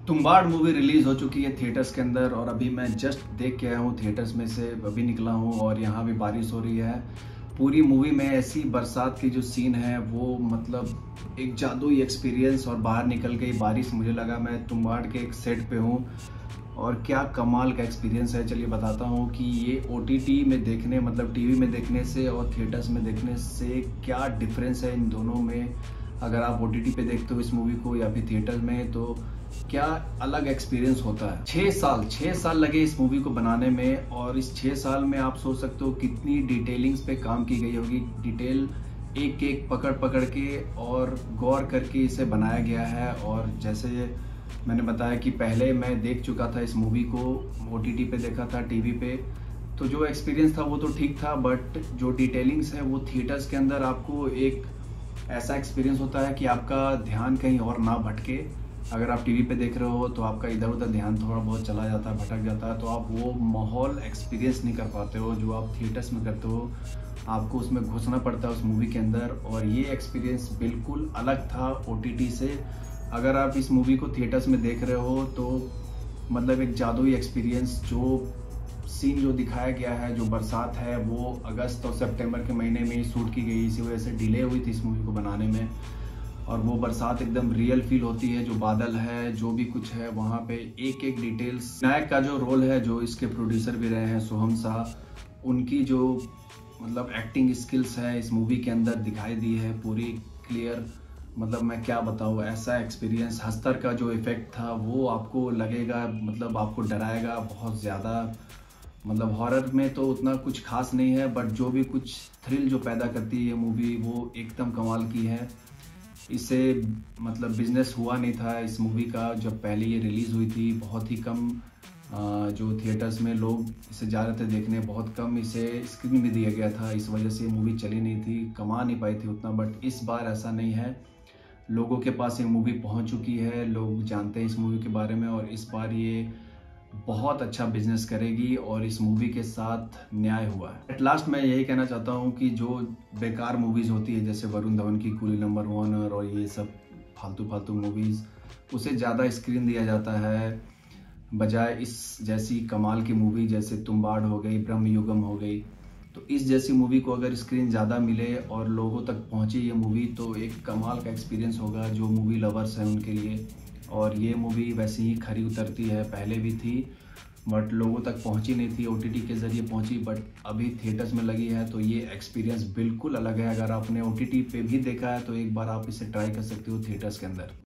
Tumbbad movie release हो चुकी है थिएटर्स के अंदर और अभी मैं जस्ट देख के आया हूँ थिएटर्स में से, अभी निकला हूँ और यहाँ भी बारिश हो रही है। पूरी मूवी में ऐसी बरसात की जो सीन है वो मतलब एक जादुई एक्सपीरियंस, और बाहर निकल गई बारिश, मुझे लगा मैं तुम्बाड़ के एक सेट पे हूँ और क्या कमाल का एक्सपीरियंस है। चलिए बताता हूँ कि ये OTT में देखने मतलब टीवी में देखने से और थिएटर्स में देखने से क्या डिफरेंस है इन दोनों में। अगर आप OTT पे देखते हो इस मूवी को या फिर थिएटर में तो क्या अलग एक्सपीरियंस होता है। 6 साल लगे इस मूवी को बनाने में और इस 6 साल में आप सोच सकते हो कितनी डिटेलिंग्स पे काम की गई होगी। डिटेल एक एक पकड़ पकड़ के और गौर करके इसे बनाया गया है। और जैसे मैंने बताया कि पहले मैं देख चुका था इस मूवी को, OTT पे देखा था, टीवी पे, तो जो एक्सपीरियंस था वो तो ठीक था, बट जो डिटेलिंग्स है वो थिएटर्स के अंदर आपको एक ऐसा एक्सपीरियंस होता है कि आपका ध्यान कहीं और ना भटके। अगर आप टीवी पे देख रहे हो तो आपका इधर उधर ध्यान थोड़ा बहुत चला जाता है, भटक जाता है, तो आप वो माहौल एक्सपीरियंस नहीं कर पाते हो जो आप थिएटर्स में करते हो। आपको उसमें घुसना पड़ता है उस मूवी के अंदर, और ये एक्सपीरियंस बिल्कुल अलग था OTT से। अगर आप इस मूवी को थिएटर्स में देख रहे हो तो मतलब एक जादुई एक्सपीरियंस, जो सीन जो दिखाया गया है, जो बरसात है वो अगस्त और सितंबर के महीने में ही शूट की गई, इसी वजह से डिले हुई थी इस मूवी को बनाने में। और वो बरसात एकदम रियल फील होती है, जो बादल है, जो भी कुछ है वहाँ पे एक एक डिटेल्स। नायक का जो रोल है, जो इसके प्रोड्यूसर भी रहे हैं सोहम शाह, उनकी जो मतलब एक्टिंग स्किल्स है इस मूवी के अंदर दिखाई दी है पूरी क्लियर। मतलब मैं क्या बताऊँ, ऐसा एक्सपीरियंस। हस्तर का जो इफेक्ट था वो आपको लगेगा मतलब आपको डराएगा बहुत ज़्यादा। मतलब हॉरर में तो उतना कुछ खास नहीं है, बट जो भी कुछ थ्रिल जो पैदा करती है ये मूवी वो एकदम कमाल की है। इससे मतलब बिजनेस हुआ नहीं था इस मूवी का जब पहले ये रिलीज़ हुई थी। बहुत ही कम जो थिएटर्स में लोग इसे जा रहे थे देखने, बहुत कम इसे स्क्रीन भी दिया गया था, इस वजह से ये मूवी चली नहीं थी, कमा नहीं पाई थी उतना। बट इस बार ऐसा नहीं है, लोगों के पास ये मूवी पहुंच चुकी है, लोग जानते हैं इस मूवी के बारे में, और इस बार ये बहुत अच्छा बिजनेस करेगी और इस मूवी के साथ न्याय हुआ है। एट लास्ट मैं यही कहना चाहता हूँ कि जो बेकार मूवीज़ होती है जैसे वरुण धवन की कूली नंबर 1 और ये सब फालतू फालतू मूवीज़, उसे ज़्यादा स्क्रीन दिया जाता है बजाय इस जैसी कमाल की मूवी जैसे तुम्बाड़ हो गई, ब्रह्म युगम हो गई। तो इस जैसी मूवी को अगर स्क्रीन ज़्यादा मिले और लोगों तक पहुँचे ये मूवी, तो एक कमाल का एक्सपीरियंस होगा जो मूवी लवर्स हैं उनके लिए। और ये मूवी वैसे ही खरी उतरती है, पहले भी थी बट लोगों तक पहुंची नहीं थी, OTT के ज़रिए पहुंची, बट अभी थिएटर्स में लगी है तो ये एक्सपीरियंस बिल्कुल अलग है। अगर आपने OTT पे भी देखा है तो एक बार आप इसे ट्राई कर सकते हो थिएटर्स के अंदर।